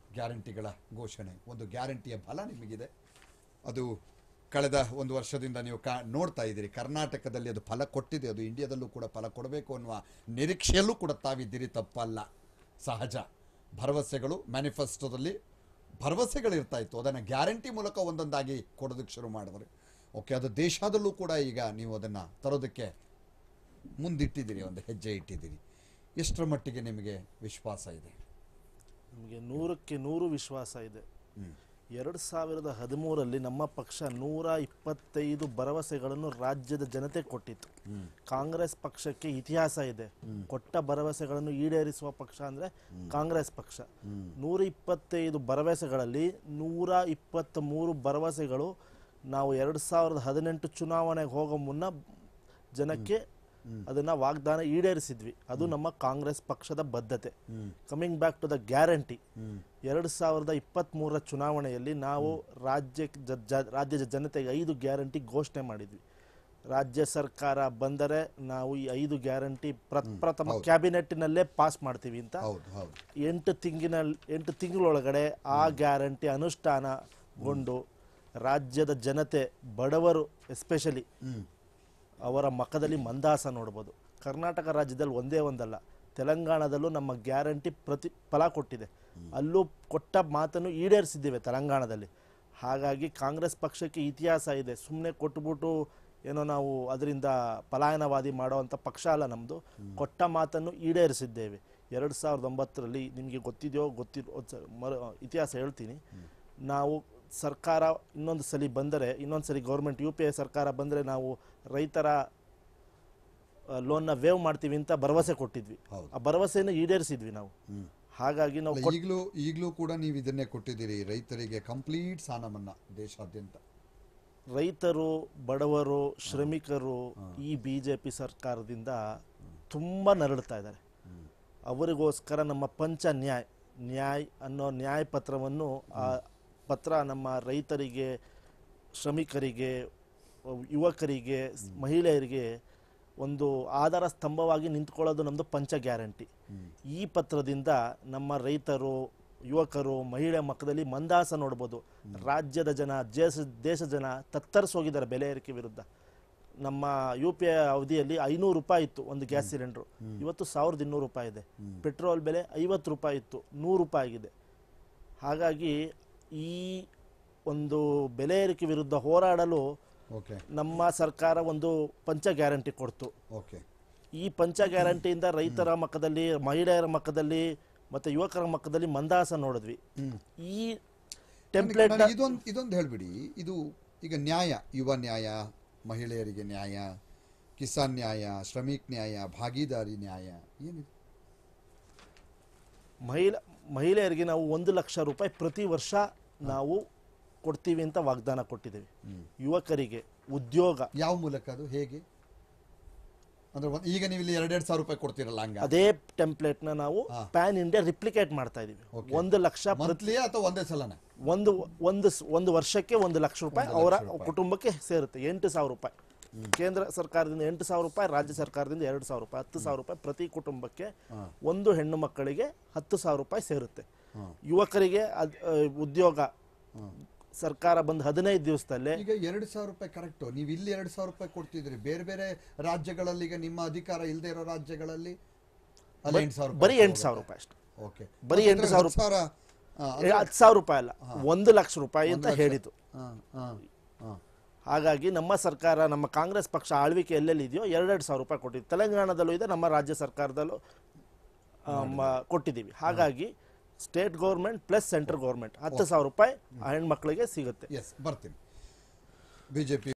ಗ್ಯಾರಂಟಿಗಳ ಘೋಷಣೆ, ಒಂದು ಗ್ಯಾರಂಟಿಯ ಬಲ ನಿಮಗಿದೆ. ಅದು ಕಳೆದ ಒಂದು ವರ್ಷದಿಂದ ನೀವು ನೋಡ್ತಾ ಇದ್ದೀರಿ, ಕರ್ನಾಟಕದಲ್ಲಿ ಅದು ಫಲ ಕೊಟ್ಟಿದೆ, ಅದು ಇಂಡಿಯಾದಲ್ಲೂ ಕೂಡ ಫಲ ಕೊಡಬೇಕು ಅನ್ನುವ ನಿರೀಕ್ಷೆಯಲ್ಲೂ ಕೂಡ ತಾವಿದ್ದೀರಿ, ತಪ್ಪಲ್ಲ, ಸಹಜ. ಭರವಸೆಗಳು ಮ್ಯಾನಿಫೆಸ್ಟೋದಲ್ಲಿ ಭರವಸೆಗಳಿರ್ತಾ ಇತ್ತು, ಅದನ್ನು ಗ್ಯಾರಂಟಿ ಮೂಲಕ ಒಂದೊಂದಾಗಿ ಕೊಡೋದಕ್ಕೆ ಶುರು ಮಾಡಿದ್ರೆ ಓಕೆ, ಅದು ದೇಶದಲ್ಲೂ ಕೂಡ ಈಗ ನೀವು ಅದನ್ನು ತರೋದಕ್ಕೆ ಮುಂದಿಟ್ಟಿದ್ದೀರಿ, ಒಂದು ಹೆಜ್ಜೆ ಇಟ್ಟಿದ್ದೀರಿ. ಎಷ್ಟರ ಮಟ್ಟಿಗೆ ನಿಮಗೆ ವಿಶ್ವಾಸ ಇದೆ? ನಮಗೆ 100ಕ್ಕೆ 100 ವಿಶ್ವಾಸ ಇದೆ. 2013ರಲ್ಲಿ ನಮ್ಮ ಪಕ್ಷ 125 ಭರವಸೆಗಳನ್ನು ರಾಜ್ಯದ ಜನತೆ ಕೊಟ್ಟಿತ್ತು. ಕಾಂಗ್ರೆಸ್ ಪಕ್ಷಕ್ಕೆ ಇತಿಹಾಸ ಇದೆ, ಕೊಟ್ಟ ಭರವಸೆಗಳನ್ನು ಈಡೇರಿಸುವ ಪಕ್ಷ ಅಂದರೆ ಕಾಂಗ್ರೆಸ್ ಪಕ್ಷ. 125 ಭರವಸೆಗಳಲ್ಲಿ 123 ಭರವಸೆಗಳು ನಾವು 2018 ಚುನಾವಣೆಗೆ ಹೋಗೋ ಮುನ್ನ ಜನಕ್ಕೆ ಅದನ್ನ ವಾಗ್ದಾನ ಈಡೇರಿಸಿದ್ವಿ. ಅದು ನಮ್ಮ ಕಾಂಗ್ರೆಸ್ ಪಕ್ಷದ ಬದ್ಧತೆ. Coming back to the guarantee, 2023ರ ಚುನಾವಣೆಯಲ್ಲಿ ನಾವು ರಾಜ್ಯದ ಜನತೆಗೆ 5 ಗ್ಯಾರಂಟಿ ಘೋಷಣೆ ಮಾಡಿದ್ವಿ. ರಾಜ್ಯ ಸರ್ಕಾರ ಬಂದರೆ ನಾವು ಈ 5 ಗ್ಯಾರಂಟಿ ಪ್ರಥಮ ಕ್ಯಾಬಿನೆಟ್ನಲ್ಲೇ ಪಾಸ್ ಮಾಡ್ತೀವಿ ಅಂತ 8 ತಿಂಗಳೊಳಗಡೆ ಆ ಗ್ಯಾರಂಟಿ ಅನುಷ್ಠಾನಗೊಂಡು ರಾಜ್ಯದ ಜನತೆ, ಬಡವರು ಎಸ್ಪೆಷಲಿ, ಅವರ ಮುಖದಲ್ಲಿ ಮಂದಹಾಸ ನೋಡ್ಬೋದು. ಕರ್ನಾಟಕ ರಾಜ್ಯದಲ್ಲಿ ಒಂದೇ ಒಂದಲ್ಲ, ತೆಲಂಗಾಣದಲ್ಲೂ ನಮ್ಮ ಗ್ಯಾರಂಟಿ ಫಲ ಕೊಟ್ಟಿದೆ. ಅಲ್ಲೂ ಕೊಟ್ಟ ಮಾತನ್ನು ಈಡೇರಿಸಿದ್ದೇವೆ ತೆಲಂಗಾಣದಲ್ಲಿ. ಹಾಗಾಗಿ ಕಾಂಗ್ರೆಸ್ ಪಕ್ಷಕ್ಕೆ ಇತಿಹಾಸ ಇದೆ. ಸುಮ್ಮನೆ ಕೊಟ್ಟುಬಿಟ್ಟು ಏನೋ ನಾವು ಅದರಿಂದ ಪಲಾಯನವಾದಿ ಮಾಡೋವಂಥ ಪಕ್ಷ ಅಲ್ಲ ನಮ್ಮದು. ಕೊಟ್ಟ ಮಾತನ್ನು ಈಡೇರಿಸಿದ್ದೇವೆ. 2009ರಲ್ಲಿ ನಿಮಗೆ ಗೊತ್ತಿದೆಯೋ ಇತಿಹಾಸ ಹೇಳ್ತೀನಿ. ನಾವು ಸರ್ಕಾರ ಇನ್ನೊಂದು ಸಲ ಗೌರ್ಮೆಂಟ್ UPA ಸರ್ಕಾರ ಬಂದರೆ ನಾವು ರೈತರ ಲೋನ್ನ ವೇವ್ ಮಾಡ್ತೀವಿ ಅಂತ ಭರವಸೆ ಕೊಟ್ಟಿದ್ವಿ. ಆ ಭರವಸೆಯನ್ನು ಈಡೇರಿಸಿದ್ವಿ ನಾವು. ಹಾಗಾಗಿ ನಾವು ಈಗಲೂ ಕೂಡ ನೀವು ಇದನ್ನೇ ಕೊಟ್ಟಿದ್ದೀರಿ, ರೈತರಿಗೆ ಕಂಪ್ಲೀಟ್ ಸಾಲ ಮನ್ನಾ ದೇಶಾದ್ಯಂತ. ರೈತರು, ಬಡವರು, ಶ್ರಮಿಕರು ಈ BJP ಸರ್ಕಾರದಿಂದ ತುಂಬ ನರಳುತ್ತಾ ಇದ್ದಾರೆ. ಅವರಿಗೋಸ್ಕರ ನಮ್ಮ ಪಂಚ ನ್ಯಾಯ್ ಅನ್ನೋ ನ್ಯಾಯ ಪತ್ರವನ್ನು ಪತ್ರ ನಮ್ಮ ರೈತರಿಗೆ, ಶ್ರಮಿಕರಿಗೆ, ಯುವಕರಿಗೆ, ಮಹಿಳೆಯರಿಗೆ ಒಂದು ಆಧಾರ ಸ್ತಂಭವಾಗಿ ನಿಂತ್ಕೊಳ್ಳೋದು ನಮ್ಮದು ಪಂಚ ಗ್ಯಾರಂಟಿ. ಈ ಪತ್ರದಿಂದ ನಮ್ಮ ರೈತರು, ಯುವಕರು, ಮಹಿಳೆ ಮಕ್ಕಳಲ್ಲಿ ಮಂದಹಾಸ ನೋಡ್ಬೋದು. ರಾಜ್ಯದ ಜನ, ದೇಶ ಜನ ತತ್ತರಿಸೋಗಿದ್ದಾರೆ ಬೆಲೆ ಏರಿಕೆ ವಿರುದ್ಧ. ನಮ್ಮ UPA ಅವಧಿಯಲ್ಲಿ 500 ರೂಪಾಯಿ ಇತ್ತು ಒಂದು ಗ್ಯಾಸ್ ಸಿಲಿಂಡ್ರು, ಇವತ್ತು 1200 ರೂಪಾಯಿ ಇದೆ. ಪೆಟ್ರೋಲ್ ಬೆಲೆ 50 ರೂಪಾಯಿ ಇತ್ತು, 100 ರೂಪಾಯಿ ಆಗಿದೆ. ಹಾಗಾಗಿ ಈ ಒಂದು ಬೆಲೆ ಏರಿಕೆ ವಿರುದ್ಧ ಹೋರಾಡಲು ನಮ್ಮ ಸರ್ಕಾರ ಒಂದು ಪಂಚ ಗ್ಯಾರಂಟಿ ಕೊಡ್ತು. ಈ ಪಂಚ ಗ್ಯಾರಂಟಿಯಿಂದ ರೈತರ ಮಕ್ಕದಲ್ಲಿ, ಮಹಿಳೆಯರ ಮಕ್ಕದಲ್ಲಿ ಮತ್ತೆ ಯುವಕರ ಮಕ್ಕದಲ್ಲಿ ಮಂದಹಾಸ ನೋಡಿದ್ವಿ. ಈ ಟೆಂಪ್ಲೇಟ್ ಇದೊಂದು ಹೇಳ್ಬಿಡಿ, ಇದು ಈಗ ನ್ಯಾಯ, ಯುವ ನ್ಯಾಯ, ಮಹಿಳೆಯರಿಗೆ ನ್ಯಾಯ, ಕಿಸಾನ್ ನ್ಯಾಯ, ಶ್ರಮಿಕ್ ನ್ಯಾಯ, ಭಾಗೀದಾರಿ ನ್ಯಾಯ ಏನಿದೆ? ಮಹಿಳೆಯರಿಗೆ ನಾವು 1 ಲಕ್ಷ ರೂಪಾಯಿ ಪ್ರತಿ ವರ್ಷ ನಾವು ಕೊಡ್ತೀವಿ ಅಂತ ವಾಗ್ದಾನ ಕೊಟ್ಟಿದ್ದೇವೆ. ಯುವಕರಿಗೆ ಉದ್ಯೋಗ ಯಾವ ಮೂಲಕ, ಅದು ಹೇಗೆ? ಅಂದ್ರೆ ಈಗ ನೀವು ಇಲ್ಲಿ 2,000 ರೂಪಾಯಿ ಕೊಡ್ತೀರಲ್ಲ, ಹಂಗ ಅದೇ ಟೆಂಪ್ಲೇಟ್ ನ ನಾವು ಪ್ಯಾನ್ ಇಂಡಿಯಾ ರಿಪ್ಲಿಕೇಟ್ ಮಾಡ್ತಾ ಇದೀವಿ. 1 ಲಕ್ಷ ಅಥವಾ ಒಂದೇ ಸಲನ ಒಂದು ವರ್ಷಕ್ಕೆ 1 ಲಕ್ಷ ರೂಪಾಯಿ ಅವರ ಕುಟುಂಬಕ್ಕೆ ಸೇರುತ್ತೆ. 8,000 ರೂಪಾಯಿ ಕೇಂದ್ರ ಸರ್ಕಾರದಿಂದ, 8,000 ರೂಪಾಯಿ ರಾಜ್ಯ ಸರ್ಕಾರದಿಂದ, 2,000 ರೂಪಾಯಿ, 10,000 ರೂಪಾಯಿ ಪ್ರತಿ ಕುಟುಂಬಕ್ಕೆ. ಒಂದು ಹೆಣ್ಣು ಮಕ್ಕಳಿಗೆ 10,000 ರೂಪಾಯಿ ಸೇರುತ್ತೆ. ಯುವಕರಿಗೆ ಉದ್ಯೋಗ ಸರ್ಕಾರ ಬಂದು 15 ದಿವಸದಲ್ಲೇ. ಈಗ 2,000 ರೂಪಾಯಿ ಕರೆಕ್ಟ್. ನೀವು ಇಲ್ಲಿ 2,000 ರೂಪಾಯಿ ಕೊಡ್ತಿದ್ರಿ, ಬೇರೆ ಬೇರೆ ರಾಜ್ಯಗಳಲ್ಲಿ, ಈಗ ನಿಮ್ಮ ಅಧಿಕಾರ ಇಲ್ಲದೆ ಇರೋ ರಾಜ್ಯಗಳಲ್ಲಿ ಬರೀ 8,000 ರೂಪಾಯಿ ಅಷ್ಟೇ. ಬರೀ 8,000 ರೂಪಾಯಿ, 10,000 ರೂಪಾಯಿ ಅಲ್ಲ, 1 ಲಕ್ಷ ರೂಪಾಯಿ ಅಂತ ಹೇಳಿತು. ಹಾಗಾಗಿ ನಮ್ಮ ಸರ್ಕಾರ, ನಮ್ಮ ಕಾಂಗ್ರೆಸ್ ಪಕ್ಷ ಆಳ್ವಿಕೆ ಎಲ್ಲೆಲ್ಲಿ ಇದೆಯೋ 2,000 ರೂಪಾಯಿ ಕೊಟ್ಟಿದ್ದೀವಿ. ತೆಲಂಗಾಣದಲ್ಲೂ ಇದೆ, ನಮ್ಮ ರಾಜ್ಯ ಸರ್ಕಾರದಲ್ಲೂ ಕೊಟ್ಟಿದ್ದೀವಿ. ಹಾಗಾಗಿ state government plus central government 10,000 ರೂಪಾಯಿ ಹೆಣ್ಮಕ್ಳಿಗೆ ಸಿಗುತ್ತೆ. ಬರ್ತೀನಿ. BJP